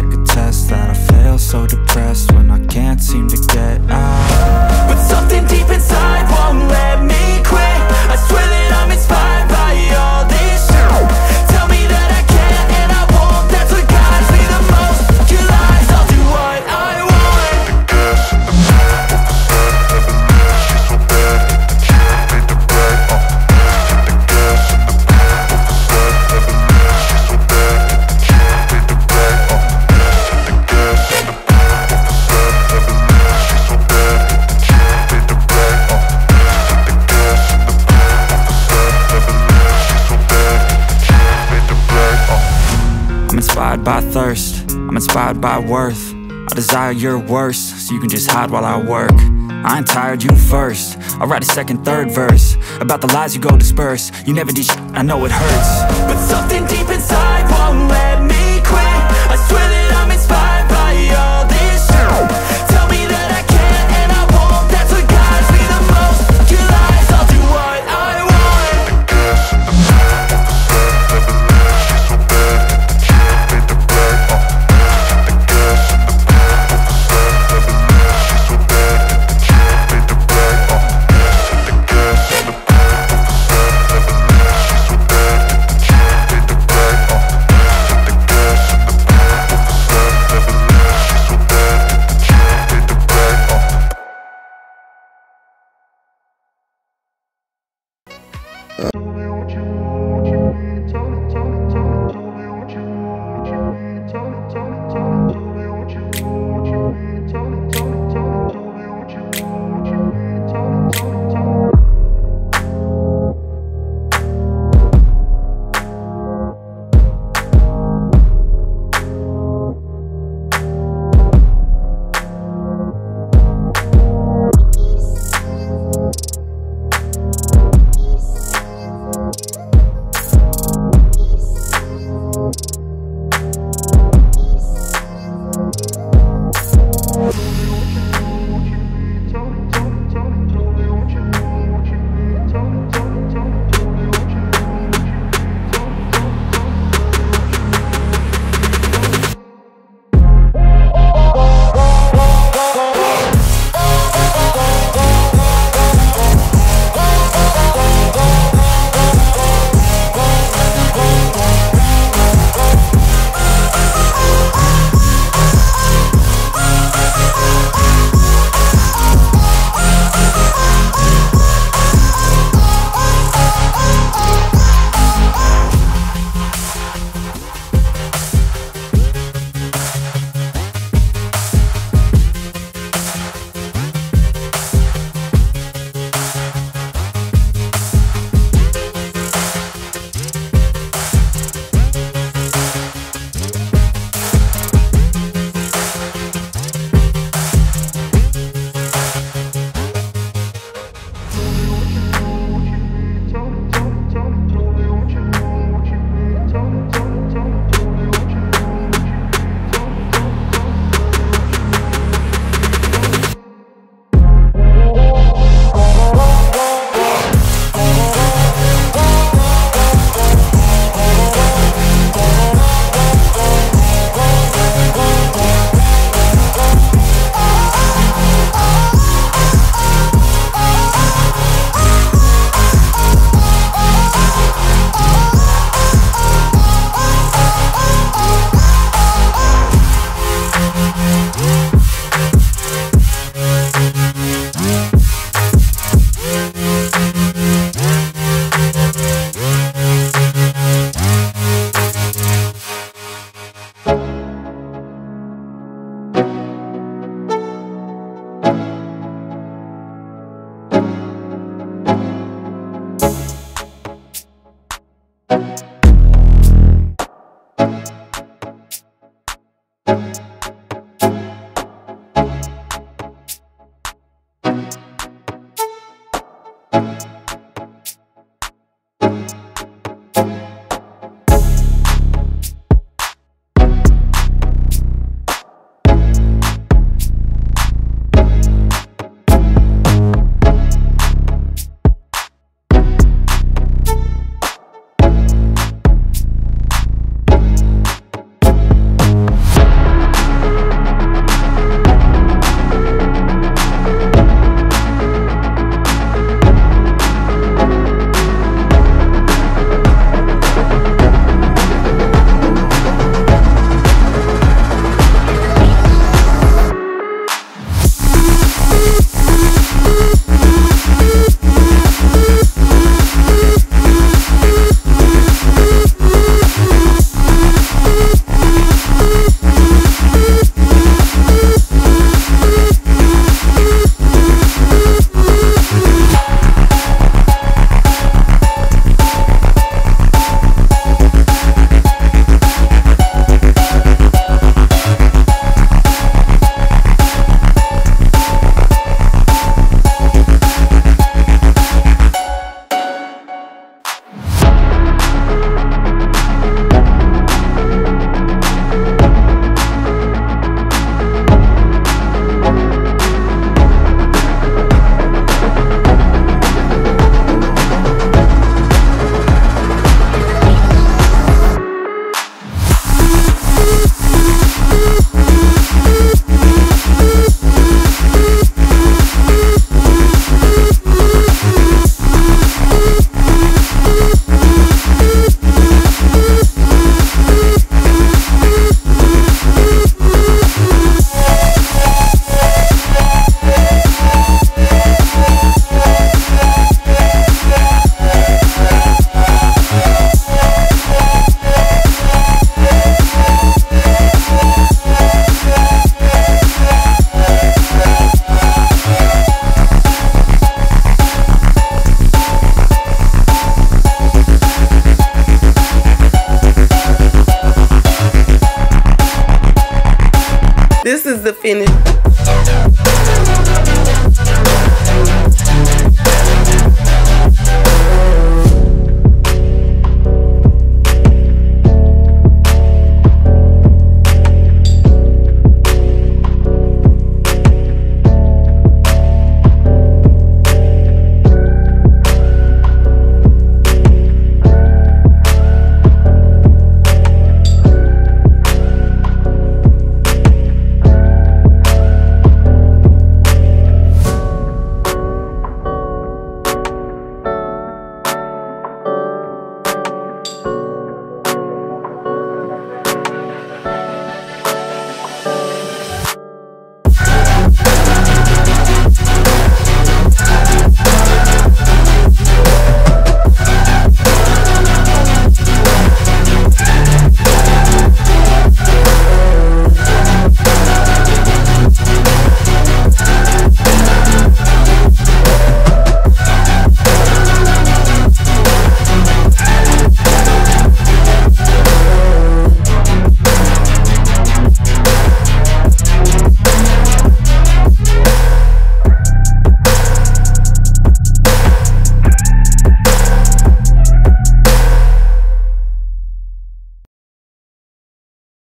like a test that I fail, so depressed when I can't seem to get out. But something deep inside won't let me quit. I swear that I'm inspired by all this shit. Tell me that I can't and I won't. That's what guides me the most. Your lies, I'll do what I want. The gas in the back of the set, never leave, she's so bad. Can't beat the brag, the gas in the back of the set, never leave, she's so bad. Can't beat the brag, the gas in the back of the set, never leave, she's so bad. Can't beat the brag, the gas in the back of the set, never leave, she's so bad. Can't beat the brag, I'm inspired by thirst, I'm inspired by worth. I desire your worst, so you can just hide while I work. I ain't tired, you first. I'll write a second, third verse about the lies you go disperse. You never did shit, I know it hurts. But something deep inside won't let me quit. I swear that I'm inspired by all this shit. Tell me that I can't and I won't. That's what guides me the most. Your lies, I'll do what I want. the gas in the back of the set, never leave, she's so bad. Can't beat the brag, the gas in the back of the set, never leave, she's so bad. Can't beat the brag, the gas in the back of the set, never leave, she's so bad. Can't beat the brag, the This is the finish.